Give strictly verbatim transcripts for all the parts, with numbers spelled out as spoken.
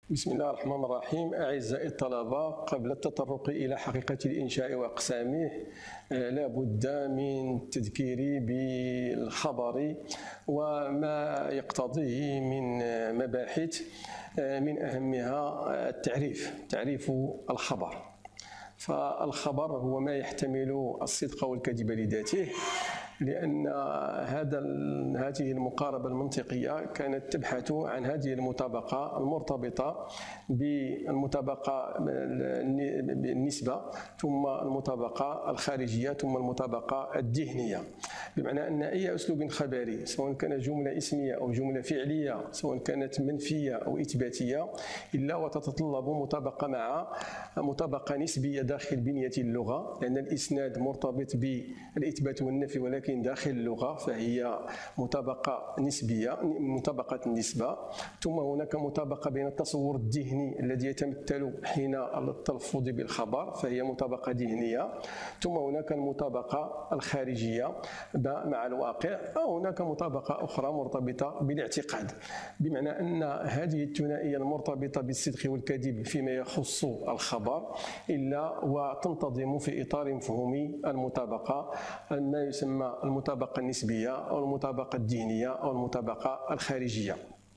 بسم الله الرحمن الرحيم. أعزائي الطلبة، قبل التطرق إلى حقيقة الإنشاء وأقسامه لا بد من التذكير بالخبر وما يقتضيه من مباحث، من أهمها التعريف تعريف الخبر. فالخبر هو ما يحتمل الصدق والكذب لذاته، لأن هذا هذه المقاربة المنطقية كانت تبحث عن هذه المطابقة المرتبطة بالمطابقة النسبة، ثم المطابقة الخارجية، ثم المطابقة الذهنية. بمعنى أن أي أسلوب خبري، سواء كانت جملة اسمية أو جملة فعلية، سواء كانت منفية أو إثباتية، إلا وتتطلب مطابقة مع مطابقة نسبية داخل بنية اللغة، لأن الإسناد مرتبط بالإثبات والنفي، ولكن داخل اللغة فهي مطابقة نسبية، مطابقة النسبة. ثم هناك مطابقة بين التصور الذهني الذي يتمثل حين التلفظ بالخبر، فهي مطابقة ذهنية. ثم هناك المطابقة الخارجية مع الواقع، أو هناك مطابقة أخرى مرتبطة بالاعتقاد. بمعنى أن هذه الثنائية المرتبطة بالصدق والكذب فيما يخص الخبر إلا وتنتظم في إطار مفهوم المطابقة، ما يسمى المطابقة النسبية أو المطابقة الذهنية أو المطابقة الخارجية.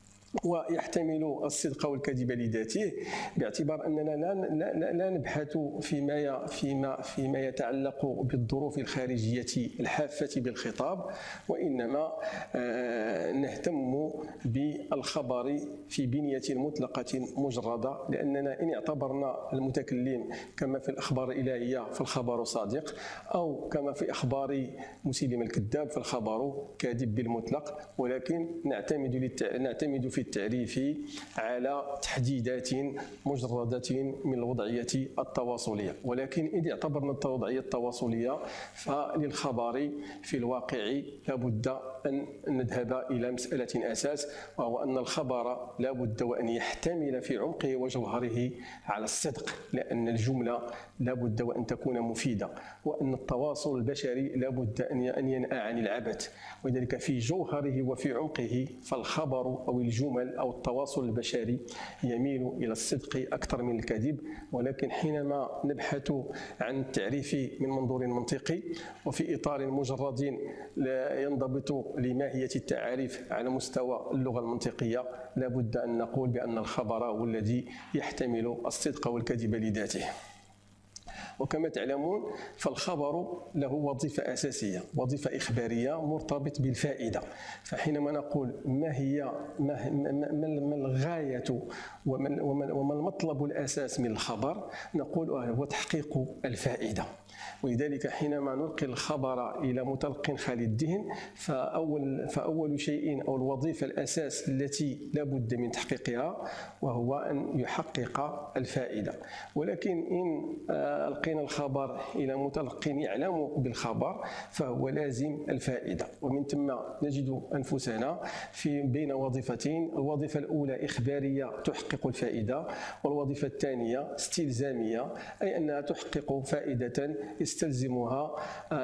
ويحتمل الصدق والكذب لذاته، باعتبار اننا لا لا, لا نبحث فيما فيما فيما يتعلق بالظروف الخارجيه الحافه بالخطاب، وانما نهتم بالخبر في بنيه مطلقه مجرده، لاننا ان اعتبرنا المتكلم كما في الاخبار الالهيه فالخبر صادق، او كما في اخبار مسيلم الكذاب فالخبر كاذب بالمطلق، ولكن نعتمد للتع... نعتمد في التعريف على تحديدات مجردة من الوضعية التواصلية. ولكن إذا اعتبرنا الوضعية التواصلية فللخبر في الواقع لابد أن نذهب إلى مسألة أساس، وهو أن الخبر لابد وأن يحتمل في عمقه وجوهره على الصدق، لأن الجملة لابد وأن تكون مفيدة، وأن التواصل البشري لابد أن ينأى عن العبث، ولذلك في جوهره وفي عمقه فالخبر أو الجمل أو التواصل البشري يميل إلى الصدق أكثر من الكذب. ولكن حينما نبحث عن التعريف من منظور منطقي وفي إطار مجرد لا ينضبط لماهية التعاريف على مستوى اللغة المنطقية، لابد أن نقول بأن الخبر هو الذي يحتمل الصدق والكذب لذاته. وكما تعلمون فالخبر له وظيفة أساسية، وظيفة إخبارية مرتبط بالفائدة. فحينما نقول ما هي ما, ما الغاية وما, وما المطلب الأساس من الخبر، نقول هو تحقيق الفائدة. ولذلك حينما نلقي الخبر إلى متلق خالي الذهن، فأول, فأول شيء أو الوظيفة الأساس التي لا بد من تحقيقها وهو أن يحقق الفائدة. ولكن إن ألقينا الخبر إلى متلق يعلم بالخبر فهو لازم الفائدة، ومن ثم نجد أنفسنا في بين وظيفتين. الوظيفة الأولى إخبارية تحقق الفائدة، والوظيفة الثانية استلزامية، أي أنها تحقق فائدة يستلزمها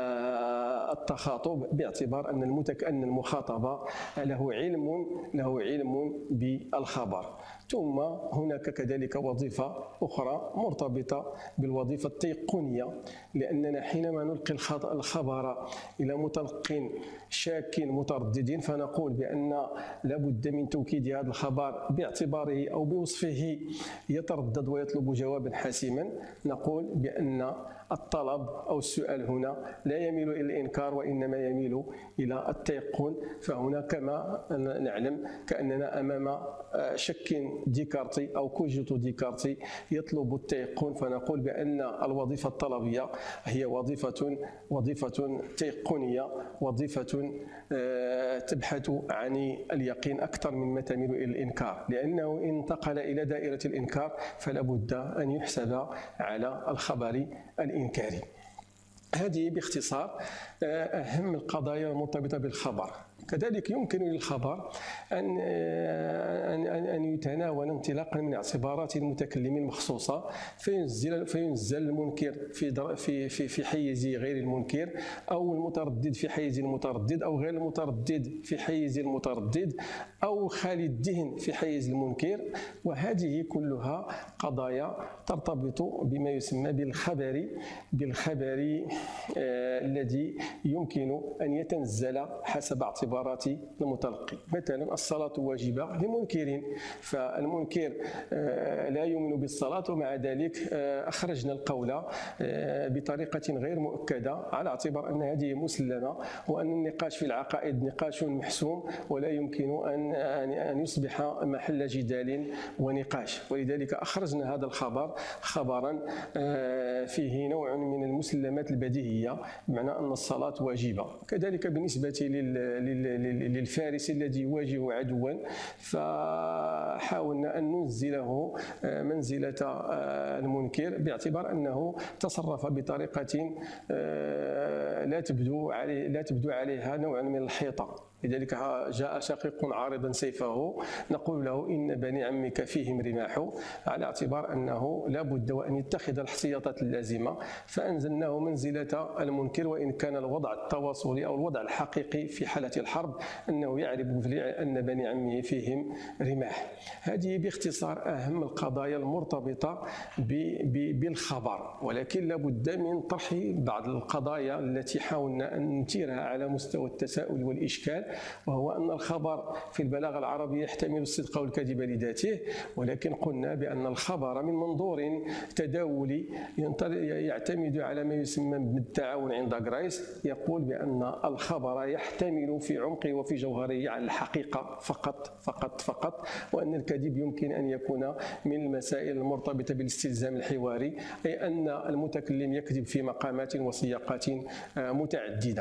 التخاطب، باعتبار أن المتك أن المخاطب له علم له علم بالخبر. ثم هناك كذلك وظيفة أخرى مرتبطة بالوظيفة التيقنية، لأننا حينما نلقي الخبر إلى متلق شاك متردد فنقول بأن لابد من توكيد هذا الخبر باعتباره أو بوصفه يتردد ويطلب جوابا حاسما. نقول بأن الطلب أو السؤال هنا لا يميل إلى الإنكار، وإنما يميل إلى التيقن. فهنا كما نعلم كأننا أمام شك ديكارتي أو كوجيتو ديكارتي يطلب التيقن، فنقول بأن الوظيفة الطلبية هي وظيفة وظيفة تيقنية، وظيفة تبحث عن اليقين أكثر مما تميل إلى الإنكار، لأنه إن انتقل إلى دائرة الإنكار فلا بد أن يحسب على الخبر الإنكاري. هذه باختصار أهم القضايا المرتبطة بالخبر. كذلك يمكن للخبر أن أن أن يتناول انطلاقا من اعتبارات المتكلم المخصوصة، فينزل فينزل المنكر في في في في حيز غير المنكر، أو المتردد في حيز المتردد، أو غير المتردد في حيز المتردد، أو خالي الذهن في حيز المنكر. وهذه كلها قضايا ترتبط بما يسمى بالخبر بالخبر آه الذي يمكن أن يتنزل حسب اعتبارات المتلقي. مثلا الصلاة واجبة لمنكرين، فالمنكر آه لا يؤمن بالصلاة، ومع ذلك آه أخرجنا القول آه بطريقة غير مؤكدة على اعتبار أن هذه مسلمة، وأن النقاش في العقائد نقاش محسوم ولا يمكن أن أن يصبح محل جدال ونقاش. ولذلك أخرجنا هذا الخبر خبرا فيه نوع من المسلمات البديهية، بمعنى أن الصلاة واجبة. كذلك بالنسبة للفارس الذي يواجه عدوا، فحاولنا أن ننزله منزلة المنكر باعتبار أنه تصرف بطريقة لا تبدو عليه لا تبدو عليها نوع من الحيطة. لذلك جاء شقيق عارضا سيفه، نقول له إن بني عمك فيهم رماح، على اعتبار أنه لا بد وأن يتخذ الاحتياطات اللازمة، فأنزلناه منزلة المنكر، وإن كان الوضع التواصلي أو الوضع الحقيقي في حالة الحرب أنه يعرف أن بني عمه فيهم رماح. هذه باختصار أهم القضايا المرتبطة بالخبر، ولكن لا بد من طرح بعض القضايا التي حاولنا أن نثيرها على مستوى التساؤل والإشكال، وهو أن الخبر في البلاغة العربية يحتمل الصدق والكذب لذاته، ولكن قلنا بأن الخبر من منظور تداولي يعتمد على ما يسمى بالتعاون عند غرايس، يقول بأن الخبر يحتمل في عمقه وفي جوهره على الحقيقة فقط فقط فقط، وأن الكذب يمكن أن يكون من المسائل المرتبطة بالاستلزام الحواري، أي أن المتكلم يكذب في مقامات وسياقات متعددة.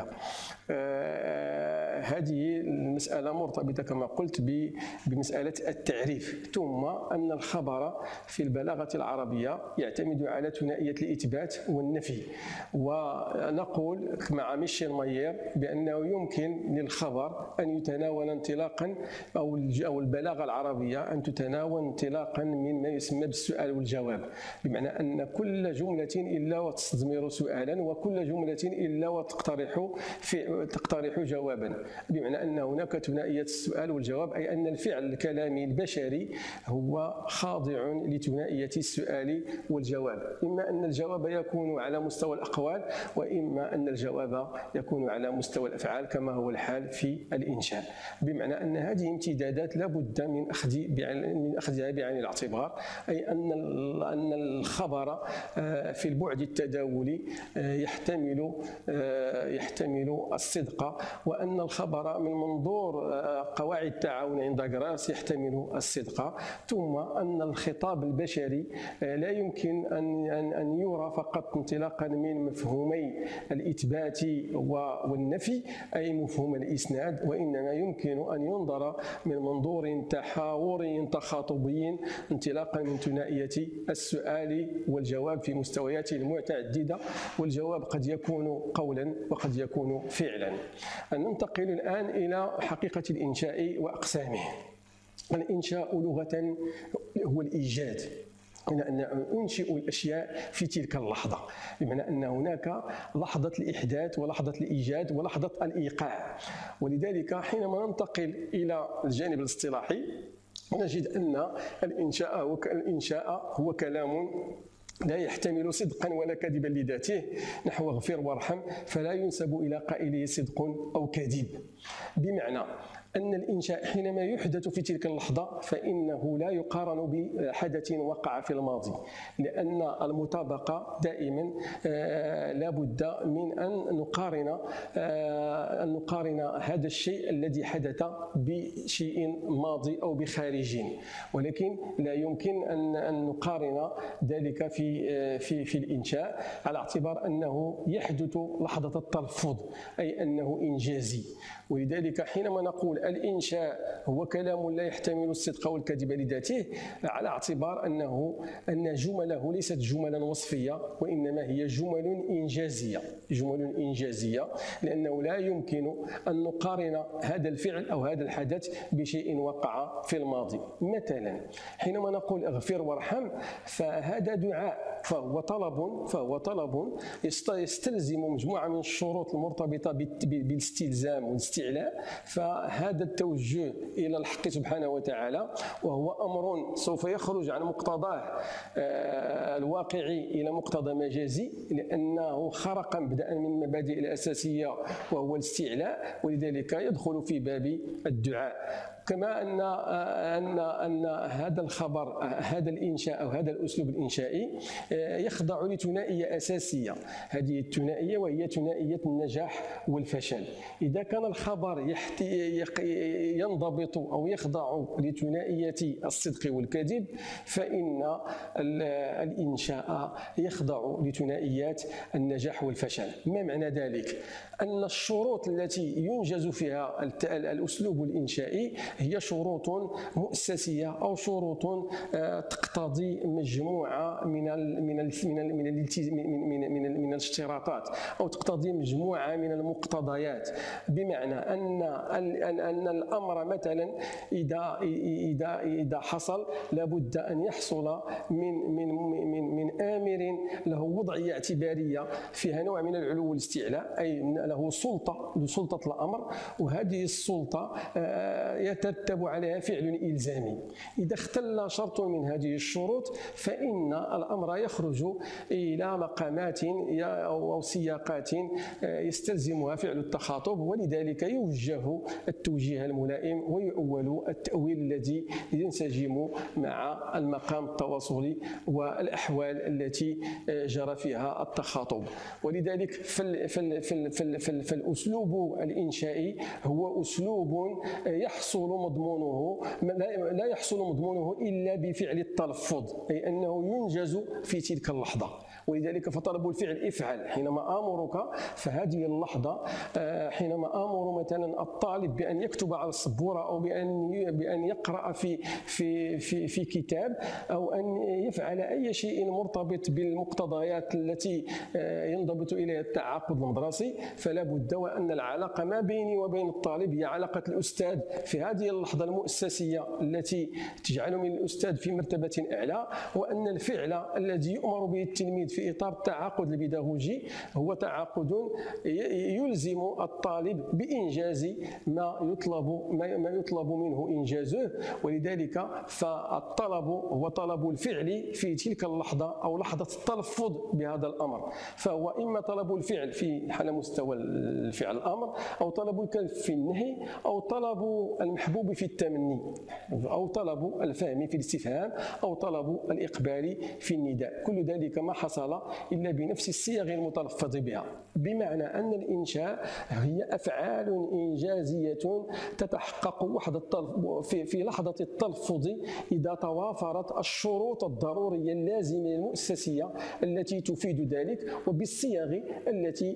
هذه المسألة مرتبطة كما قلت بمسألة التعريف، ثم أن الخبر في البلاغة العربية يعتمد على ثنائية الإثبات والنفي. ونقول مع ميشيل مايير بأنه يمكن للخبر أن يتناول انطلاقا أو أو البلاغة العربية أن تتناول انطلاقا من ما يسمى بالسؤال والجواب، بمعنى أن كل جملة إلا وتستضمر سؤالا، وكل جملة إلا وتقترح في تقترح جوابا، بمعنى أن هناك ثنائية السؤال والجواب، أي أن الفعل الكلامي البشري هو خاضع لثنائية السؤال والجواب، إما أن الجواب يكون على مستوى الأقوال، وإما أن الجواب يكون على مستوى الأفعال كما هو الحال في الإنشاء، بمعنى أن هذه امتدادات لا بد من أخذ من أخذها بعين الاعتبار، أي أن أن الخبر في البعد التداولي يحتمل يحتمل الصدق، وأن الخبر من منظور قواعد التعاون عند غراس يحتمل الصدق، ثم أن الخطاب البشري لا يمكن أن أن يرى فقط انطلاقا من مفهومي الإثبات والنفي، أي مفهوم الإسناد، وإنما يمكن أن ينظر من منظور تحاوري تخاطبي انطلاقا من ثنائية السؤال والجواب في مستوياته المتعددة، والجواب قد يكون قولا وقد يكون فعلا. ننتقل الآن إلى حقيقة الإنشاء وأقسامه. الإنشاء لغة هو الإيجاد، أن أنشئ الأشياء في تلك اللحظة، بمعنى أن هناك لحظة الإحداث ولحظة الإيجاد ولحظة الإيقاع. ولذلك حينما ننتقل إلى الجانب الاصطلاحي نجد أن الإنشاء هو الإنشاء هو كلام لا يحتمل صدقا ولا كذبا لذاته، نحو اغفر وارحم، فلا ينسب إلى قائله صدق أو كذب، بمعنى أن الإنشاء حينما يحدث في تلك اللحظة فإنه لا يقارن بحدث وقع في الماضي، لأن المطابقة دائما لا بد من أن نقارن أن نقارن هذا الشيء الذي حدث بشيء ماضي أو بخارج، ولكن لا يمكن أن أن نقارن ذلك في في في الإنشاء على اعتبار أنه يحدث لحظة التلفظ، أي أنه إنجازي. ولذلك حينما نقول الإنشاء هو كلام لا يحتمل الصدق والكذب لذاته، على اعتبار أنه أن جمله ليست جملا وصفية، وإنما هي جمل إنجازية جمل إنجازية لأنه لا يمكن أن نقارن هذا الفعل أو هذا الحدث بشيء وقع في الماضي. مثلا حينما نقول اغفر وارحم، فهذا دعاء، فهو طلب فهو طلب يستلزم مجموعة من الشروط المرتبطة بالاستلزام والاستعلاء. فهذا التوجه إلى الحق سبحانه وتعالى وهو أمر سوف يخرج عن مقتضاه الواقعي إلى مقتضى مجازي، لأنه خرق بدءا من المبادئ الأساسية وهو الاستعلاء، ولذلك يدخل في باب الدعاء. كما ان ان ان هذا الخبر، هذا الانشاء او هذا الاسلوب الانشائي يخضع لثنائيه اساسيه، هذه الثنائيه وهي ثنائيه النجاح والفشل. اذا كان الخبر ينضبط او يخضع لثنائيه الصدق والكذب، فان الانشاء يخضع لثنائيات النجاح والفشل. ما معنى ذلك؟ ان الشروط التي ينجز فيها الاسلوب الانشائي هي شروط مؤسسيه او شروط تقتضي مجموعه من ال من ال من ال من ال من من من الاشتراطات، او تقتضي مجموعه من المقتضيات. بمعنى ان ان الامر مثلا اذا اذا اذا حصل لابد ان يحصل من من من من امر له وضعيه اعتباريه فيها نوع من العلو والاستعلاء، اي له سلطه لسلطه الامر، وهذه السلطه يترتب عليها فعل إلزامي. إذا اختل شرط من هذه الشروط فإن الأمر يخرج إلى مقامات أو سياقات يستلزمها فعل التخاطب، ولذلك يوجه التوجيه الملائم ويؤول التأويل الذي ينسجم مع المقام التواصلي والأحوال التي جرى فيها التخاطب. ولذلك فالأسلوب الإنشائي هو أسلوب يحصل مضمونه لا يحصل مضمونه إلا بفعل التلفظ، أي أنه ينجز في تلك اللحظة. ولذلك فطلب الفعل افعل. حينما آمرك فهذه اللحظة، حينما آمر مثلا الطالب بأن يكتب على السبورة أو بأن بأن يقرأ في في في في كتاب أو أن يفعل أي شيء مرتبط بالمقتضيات التي ينضبط إليها التعاقد المدرسي، فلا بد وأن العلاقة ما بيني وبين الطالب هي علاقة الأستاذ في هذه اللحظة المؤسسية التي تجعل من الأستاذ في مرتبة أعلى، وأن الفعل الذي يؤمر به التلميذ في إطار التعاقد البيداغوجي هو تعاقد يلزم الطالب بإنجاز ما يطلب ما يطلب منه إنجازه. ولذلك فالطلب هو طلب الفعل في تلك اللحظة أو لحظة التلفظ بهذا الأمر، فهو إما طلب الفعل في على مستوى الفعل الأمر، أو طلب الكلف في النهي، أو طلب المحبوب في التمني، أو طلب الفهم في الاستفهام، أو طلب الإقبال في النداء. كل ذلك ما حصل إلا بنفس الصيغ المتلفظ بها. بمعنى أن الإنشاء هي أفعال إنجازية تتحقق وحدة في, في لحظة التلفظ إذا توافرت الشروط الضرورية اللازمة المؤسسية التي تفيد ذلك، وبالصيغ التي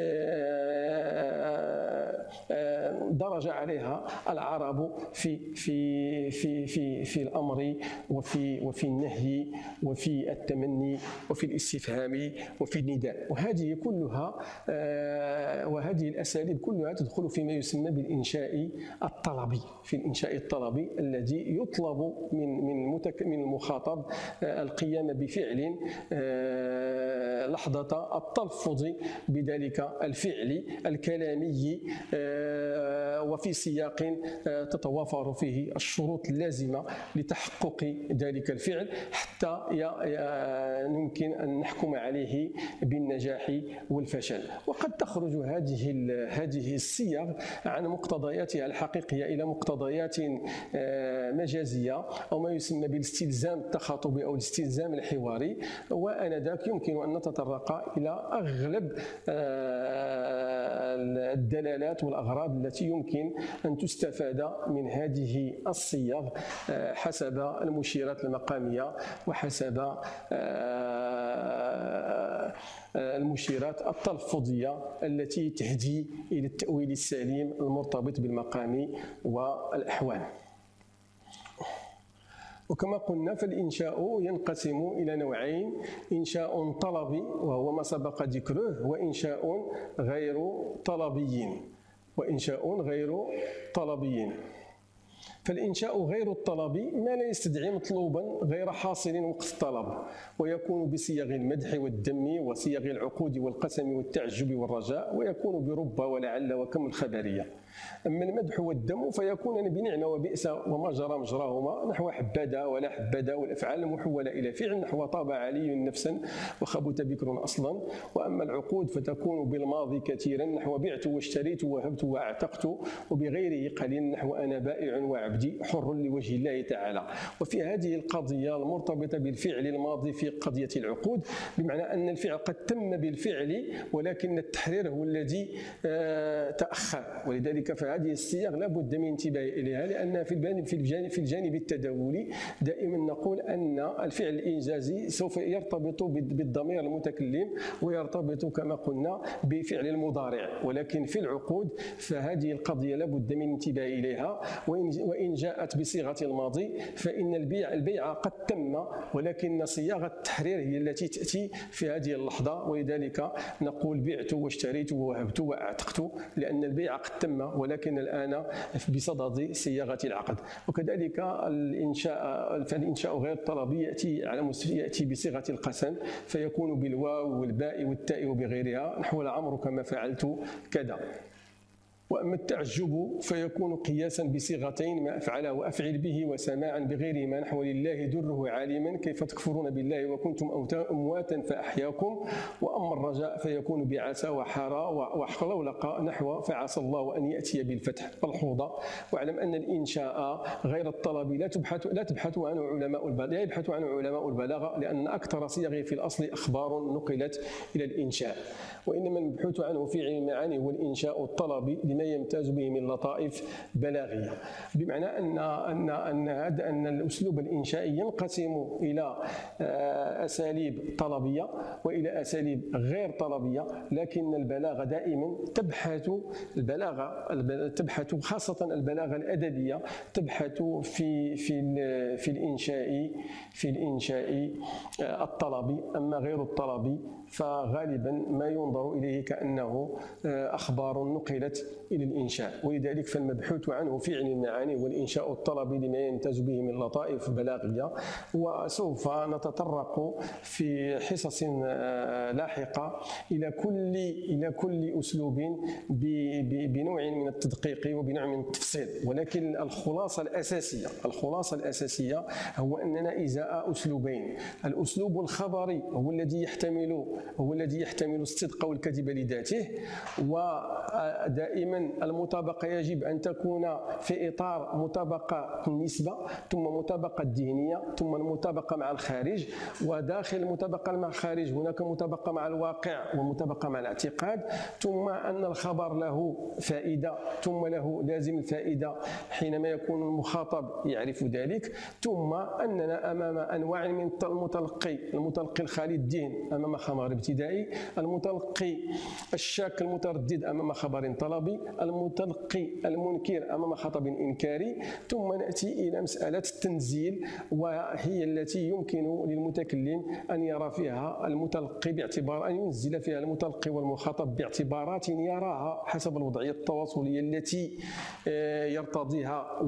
درج عليها العرب في في في في في الأمر وفي وفي النهي وفي التمني وفي الاستفهام وفي النداء. وهذه كلها وهذه الأساليب كلها تدخل فيما يسمى بالإنشاء الطلبي، في الإنشاء الطلبي الذي يطلب من من من المخاطب القيام بفعل لحظة التلفظ بذلك الفعل الكلامي وفي سياق تتوافر فيه الشروط اللازمة لتحقق ذلك الفعل حتى يمكن أن نحكم عليه بالنجاح والفشل. وقد تخرج هذه هذه الصيغ عن مقتضياتها الحقيقية إلى مقتضيات مجازية أو ما يسمى بالاستلزام التخاطبي أو الاستلزام الحواري، وآنذاك يمكن أن نتطرق إلى أغلب الدلالات والأغراض التي يمكن أن تستفاد من هذه الصيغ حسب المشيرات المقامية وحسب المشيرات التلفظية التي تهدي إلى التأويل السليم المرتبط بالمقام والأحوال. وكما قلنا فالإنشاء ينقسم إلى نوعين: إنشاء طلبي وهو ما سبق ذكره، وإنشاء غير طلبي وإنشاء غير طلبي. فالإنشاء غير الطلبي ما لا يستدعي مطلوبا غير حاصل وقت الطلب، ويكون بصيغ المدح والذم وصيغ العقود والقسم والتعجب والرجاء، ويكون برب ولعل وكم الخبرية. أما المدح والذم فيكون بنعم وبئس وما جرى مجراهما، نحو حبذا ولا حبذا، والأفعال المحولة إلى فعل، نحو طاب علي نفسا وخبث بكر أصلا. وأما العقود فتكون بالماضي كثيرا، نحو بعت واشتريت وهبت واعتقت، وبغيره قليل، نحو أنا بائع وعبدي حر لوجه الله تعالى. وفي هذه القضية المرتبطة بالفعل الماضي في قضية العقود، بمعنى أن الفعل قد تم بالفعل ولكن التحرير هو الذي تأخر، ولذلك فهذه الصيغ لا بد من انتباه إليها، لأنها في الجانب في الجانب في الجانب التداولي دائما نقول أن الفعل الإنجازي سوف يرتبط بالضمير المتكلم ويرتبط كما قلنا بفعل المضارع، ولكن في العقود فهذه القضية لا بد من انتباه إليها. وإن جاءت بصيغة الماضي فإن البيع البيع قد تم، ولكن صياغة التحرير هي التي تأتي في هذه اللحظة، ولذلك نقول بعت واشتريت ووهبت واعتقت، لأن البيع قد تم ولكن الآن بصدد صياغة العقد. وكذلك الإنشاء فالإنشاء غير الطلبي يأتي على يأتي بصيغة القسم، فيكون بالواو والباء والتاء وبغيرها، نحو لعمرك كما فعلت كذا. وأما التعجب فيكون قياسا بصيغتين: ما أفعل وأفعل به، وسماعا بغيرهما، نحو لله دره عالما كيف تكفرون بالله وكنتم أمواتا فأحياكم. وأما الرجاء فيكون بعسى وحرى وحلولق، نحو فعسى الله أن يأتي بالفتح ملحوظة. واعلم أن الإنشاء غير الطلب لا تبحث لا تبحث عنه علماء البلاغة لا يبحث عنه علماء البلاغة، لأن أكثر صيغه في الأصل أخبار نقلت إلى الإنشاء، وإنما المبحوث عنه في علم المعاني هو الإنشاء الطلبي لما يمتاز به من لطائف بلاغية. بمعنى أن أن أن هذا أن الأسلوب الإنشائي ينقسم إلى أساليب طلبية وإلى أساليب غير طلبية، لكن البلاغة دائما تبحث البلاغة تبحث خاصة البلاغة الأدبية تبحث في في في الإنشاء في الإنشاء الطلبي. أما غير الطلبي فغالبا ما ينظر إليه كأنه أخبار نقلت إلى الإنشاء، ولذلك فالمبحوث عنه في علم المعاني والإنشاء الطلبي لما يمتاز به من لطائف بلاغية. وسوف نتطرق في حصص لاحقة إلى كل إلى كل أسلوب بنوع من التدقيق وبنوع من التفصيل، ولكن الخلاصة الأساسية الخلاصة الأساسية هو أننا إزاء أسلوبين: الأسلوب الخبري هو الذي يحتمل هو الذي يحتمل الصدق والكذب لذاته، ودائما المطابقة يجب أن تكون في إطار مطابقة النسبة، ثم مطابقة الذهنية، ثم المطابقة مع الخارج، وداخل المطابقة مع الخارج هناك مطابقة مع الواقع ومطابقة مع الاعتقاد، ثم أن الخبر له فائدة ثم له لازم الفائدة حينما يكون المخاطب يعرف ذلك، ثم أننا أمام أنواع من المتلقي: المتلقي الخالي الذهن أمام خبر ابتدائي، المتلقي الشاك المتردد أمام خبر طلبي، المتلقي المنكر أمام خطب إنكاري. ثم نأتي إلى مسألة التنزيل، وهي التي يمكن للمتكلم أن يرى فيها المتلقي باعتبار أن ينزل فيها المتلقي والمخاطب باعتبارات يراها حسب الوضعية التواصلية التي يرتضيها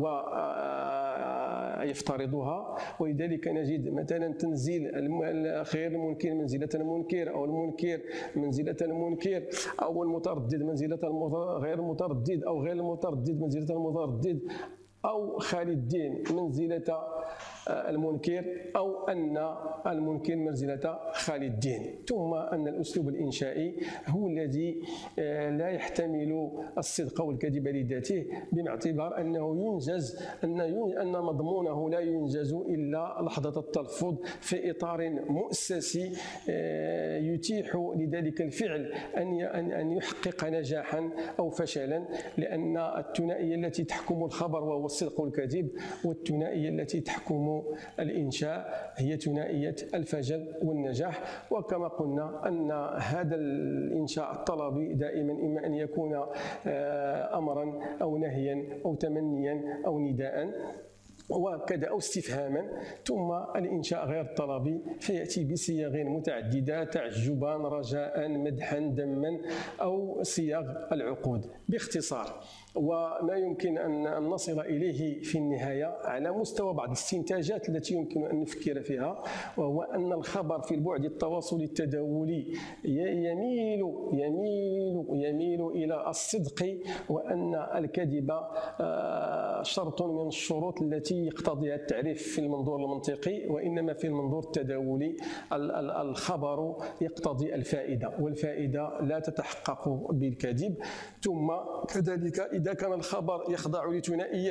ويفترضها. ولذلك نجد مثلا تنزيل غير المنكر منزلة المنكر، أو المنكر منزلة المنكر، أو المتردد منزلة غير المتردد، أو غير المتردد منزلة المتردد، أو خالي الدين منزلة المنكر، أو أن المنكر منزلة خالي الدين. ثم أن الأسلوب الإنشائي هو الذي لا يحتمل الصدق والكذب لذاته، باعتبار أنه ينجز أن أن مضمونه لا ينجز إلا لحظة التلفظ في إطار مؤسسي يتيح لذلك الفعل أن أن يحقق نجاحا أو فشلا، لأن الثنائية التي تحكم الخبر وهو الصدق والكذب، والثنائية التي تحكم تحكم الإنشاء هي ثنائية الفشل والنجاح. وكما قلنا أن هذا الإنشاء الطلبي دائما إما أن يكون أمرا أو نهيا أو تمنيا أو نداء وكذا أو استفهاما، ثم الإنشاء غير الطلبي فيأتي بصيغ متعددة: تعجبا، رجاء، مدحا، ذما، أو صيغ العقود. باختصار، وما يمكن أن نصل إليه في النهاية على مستوى بعض الاستنتاجات التي يمكن أن نفكر فيها، وهو أن الخبر في البعد التواصلي التداولي يميل يميل يميل إلى الصدق، وأن الكذب شرط من الشروط التي يقتضيها التعريف في المنظور المنطقي، وإنما في المنظور التداولي الخبر يقتضي الفائدة، والفائدة لا تتحقق بالكذب. ثم كذلك إذا كان الخبر يخضع لثنائية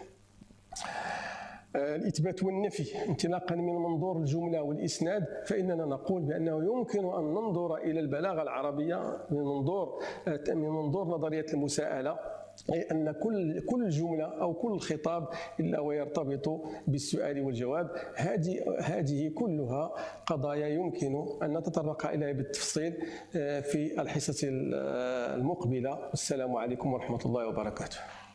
الإثبات والنفي انطلاقا من منظور الجملة والإسناد، فإننا نقول بأنه يمكن أن ننظر إلى البلاغة العربية من منظور من منظور نظرية المساءلة، أي أن كل كل جملة أو كل خطاب إلا ويرتبط بالسؤال والجواب. هذه هذه كلها قضايا يمكن أن نتطرق إليها بالتفصيل في الحصة المقبلة. والسلام عليكم ورحمة الله وبركاته.